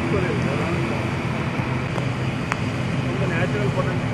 Natural potential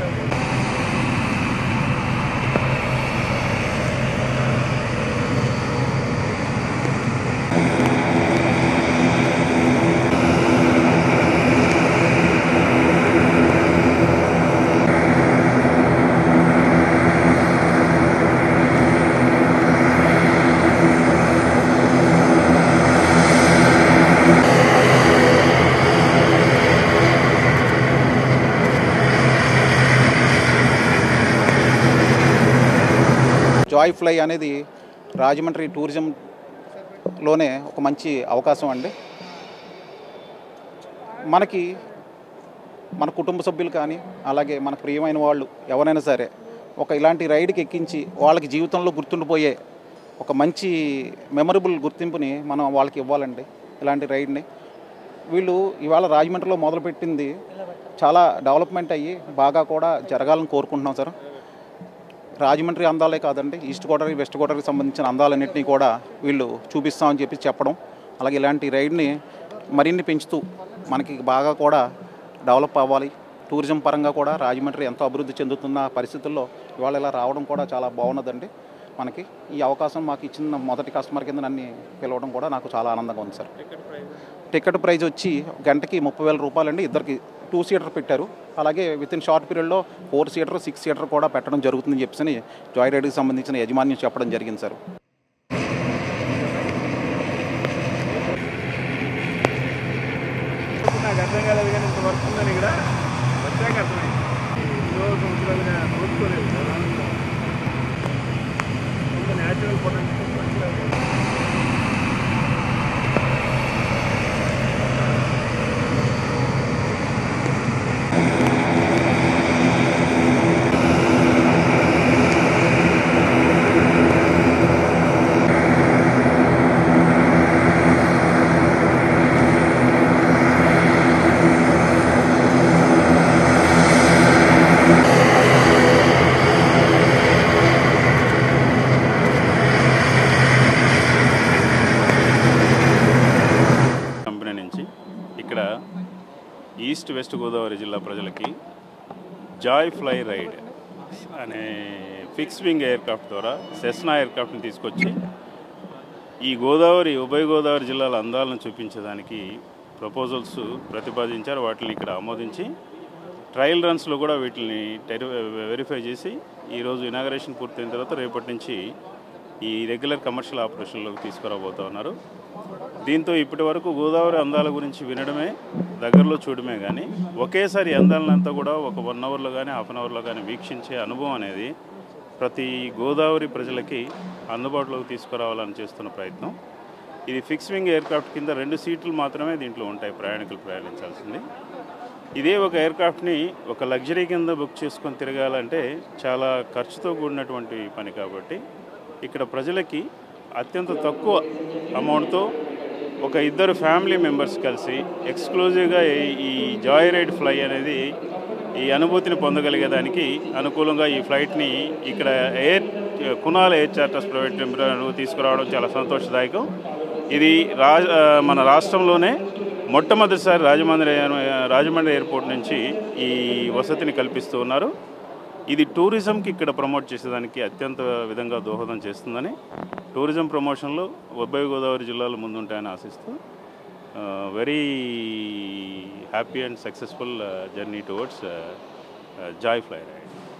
Joy fly అనేది రాజమండ్రి టూరిజంలోనే ఒక మంచి అవకాశం అండి. మన కుటుంబ సభ్యులు కానీ అలాగే మన ప్రియమైన వాళ్ళు ఎవరైనా సరే ఇలాంటి రైడ్కి ఎక్కించి వాళ్ళకి జీవితంలో గుర్తుండిపోయే ఒక మంచి మెమరబుల్ గుర్తింపుని మనం వాళ్ళకి ఇవ్వాలండి. ఇలాంటి రైడ్ని వీళ్ళు ఇవాళ రాజమండ్రిలో మొదలుపెట్టింది చాలా డెవలప్మెంట్ అయ్యి బాగా కూడా జరగాలని కోరుకుంటున్నాం సార్. రాజమండ్రి అందాలే కాదండి, ఈస్ట్ గోదావరి వెస్ట్ గోదావరికి సంబంధించిన అందాలన్నింటినీ కూడా వీళ్ళు చూపిస్తామని చెప్పడం, అలాగే ఇలాంటి రైడ్ని మరిన్ని పెంచుతూ మనకి బాగా కూడా డెవలప్ అవ్వాలి. టూరిజం పరంగా కూడా రాజమండ్రి ఎంతో అభివృద్ధి చెందుతున్న పరిస్థితుల్లో ఇవాళ ఇలా రావడం కూడా చాలా బాగున్నదండి. మనకి ఈ అవకాశం మాకు ఇచ్చిన మొదటి కస్టమర్ కింద నన్ను పిలవడం కూడా నాకు చాలా ఆనందంగా ఉంది సార్. టికెట్ ప్రైస్ వచ్చి గంటకి 30,000 రూపాయలండి. ఇద్దరికి 2 సీటర్ పెట్టారు. అలాగే వితిన్ షార్ట్ పీరియడ్లో 4 సీటర్ 6 సీటర్ కూడా పెట్టడం జరుగుతుందని చెప్పేసి జాయ్ రైడ్కి సంబంధించిన యాజమాన్యం చెప్పడం జరిగింది సార్. నాకు అర్థం కాలేదు కానీ ఇంత వర్క్ ఉందని ఇక్కడ వచ్చాక అర్థమైంది. ఎన్నో సంవత్సరాలుగా నోచుకోలేదు. న్యాచురల్ పొటెన్షియల్ ఇక్కడ ఈస్ట్ వెస్ట్ గోదావరి జిల్లా ప్రజలకి జాయ్ ఫ్లై రైడ్ అనే ఫిక్స్ వింగ్ ఎయిర్క్రాఫ్ట్ ద్వారా సెస్నా ఎయిర్క్రాఫ్ట్ని తీసుకొచ్చి ఈ ఉభయ గోదావరి జిల్లాల అందాలను చూపించడానికి ప్రపోజల్స్ ప్రతిపాదించారు. వాటిని ఇక్కడ ఆమోదించి ట్రయల్ రన్స్లో కూడా వీటిని వెరిఫై చేసి ఈరోజు ఇనాగరేషన్ పూర్తయిన తర్వాత రేపటి నుంచి ఈ రెగ్యులర్ కమర్షియల్ ఆపరేషన్లోకి తీసుకురాబోతూ ఉన్నారు. దీంతో ఇప్పటి వరకు గోదావరి అందాల గురించి వినడమే, దగ్గరలో చూడమే కానీ ఒకేసారి అందాలనంతా కూడా ఒక 1 అవర్లో కానీ హాఫ్ అన్ అవర్లో కానీ వీక్షించే అనుభవం అనేది ప్రతి గోదావరి ప్రజలకి అందుబాటులోకి తీసుకురావాలని చేస్తున్న ప్రయత్నం. ఇది ఫిక్స్ వింగ్ ఎయిర్క్రాఫ్ట్ కింద 2 సీట్లు మాత్రమే దీంట్లో ఉంటాయి ప్రయాణికులు ప్రయాణించాల్సింది. ఇదే ఒక ఎయిర్క్రాఫ్ట్ని ఒక లగ్జరీ కింద బుక్ చేసుకొని తిరగాలంటే చాలా ఖర్చుతో కూడినటువంటి పని. కాబట్టి ఇక్కడ ప్రజలకి అత్యంత తక్కువ అమౌంట్తో ఒక 2 ఫ్యామిలీ మెంబర్స్ కలిసి ఎక్స్క్లూజివ్గా ఈ జాయ్ రైడ్ ఫ్లై అనేది ఈ అనుభూతిని పొందగలిగేదానికి అనుకూలంగా ఈ ఫ్లైట్ని ఇక్కడ Kunal air charters private limited తీసుకురావడం చాలా సంతోషదాయకం. ఇది మన రాష్ట్రంలోనే మొట్టమొదటిసారి రాజమండ్రి ఎయిర్పోర్ట్ నుంచి ఈ వసతిని కల్పిస్తూ ఉన్నారు. ఇది టూరిజంకి ఇక్కడ ప్రమోట్ చేసేదానికి అత్యంత విధంగా దోహదం చేస్తుందని, టూరిజం ప్రమోషన్లో ఉభయ గోదావరి జిల్లాలు ముందుంటాయని ఆశిస్తూ very happy and successful journey towards joy fly ride.